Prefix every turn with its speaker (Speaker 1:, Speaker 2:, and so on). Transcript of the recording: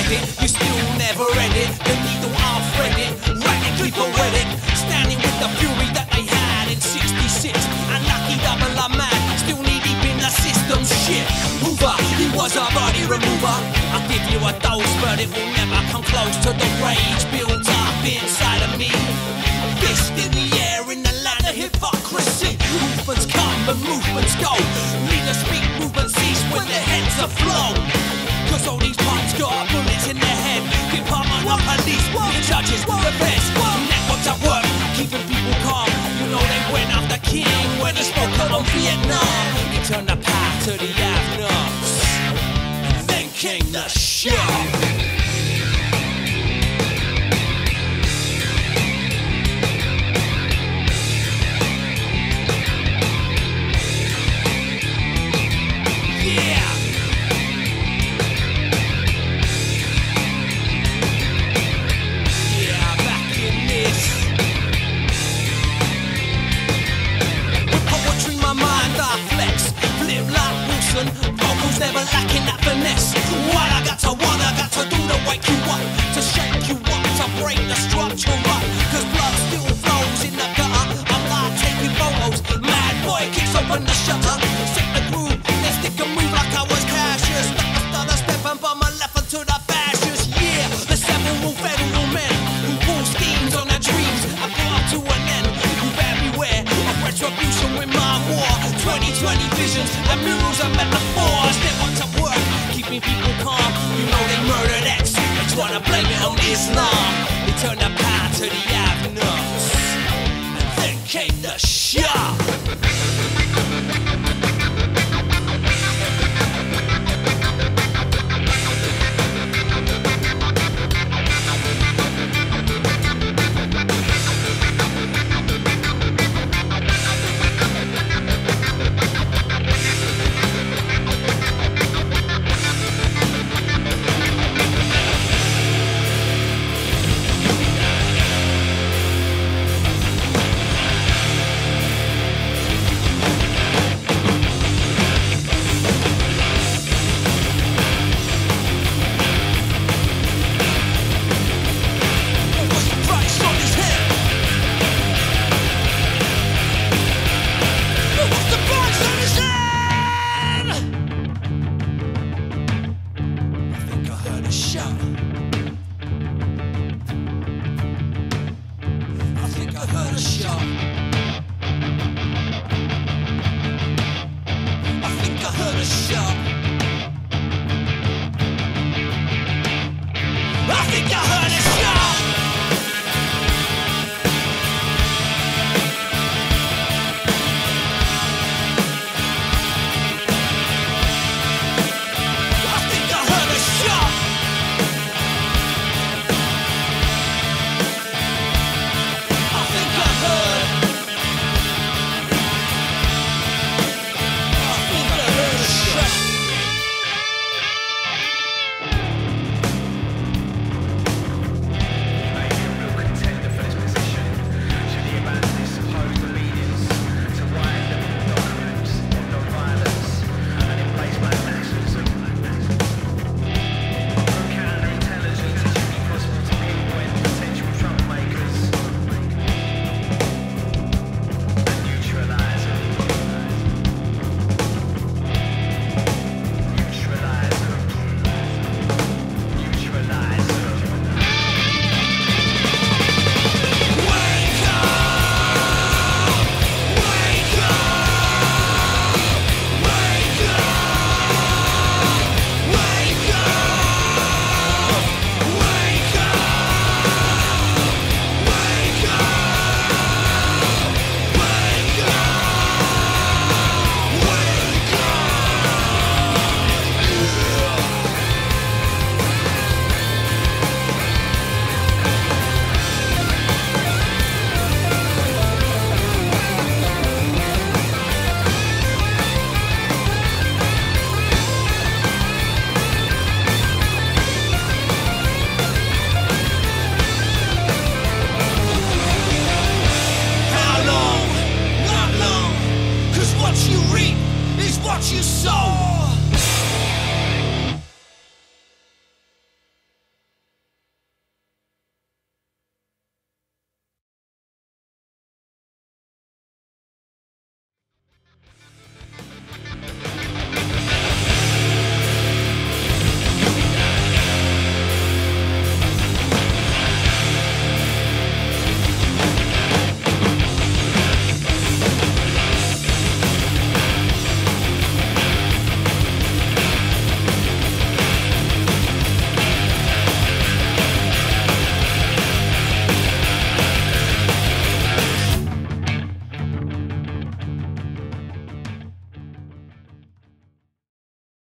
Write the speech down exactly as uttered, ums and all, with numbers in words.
Speaker 1: read it, you still never read it. The needle I'll thread it, radically poetic, standing with the fury that they had in sixty-six. Unlucky double a man, still knee deep in the system. Shit, Hoover, he was a body remover. I'll give you a dose, but it will never come close to the rage built up inside of me. Fist in the air in the land of hypocrisy. Movements come and movements go. Leaders speak, movements cease when their heads are flown. Cause all these punks got bullets in their head. Department of Police, judges, the best. Networks at work, keeping people calm. You know they went after King when he spoke up on Vietnam. He turned the path to the have-nots. Then came the shock. Vocals never lacking that finesse. What I got to want, I got to do to wake you up, to shake you up, to break the structure up. Cause blood still flows in the gutter. I'm like taking photos. Mad boy kicks open the shutter. Set the groove, then stick and move like I was Cassius. Start a step and bum my left into the fascists. Yeah, the several federal men who pull schemes on their dreams. I brought up to an end. You better beware of retribution with my war. twenty twenty visions and murals and metaphors. They want to work, keeping people calm. You know they murdered X, they try to blame it on Islam. They turned the path to the have-nots, and then came the shock.
Speaker 2: what you sow.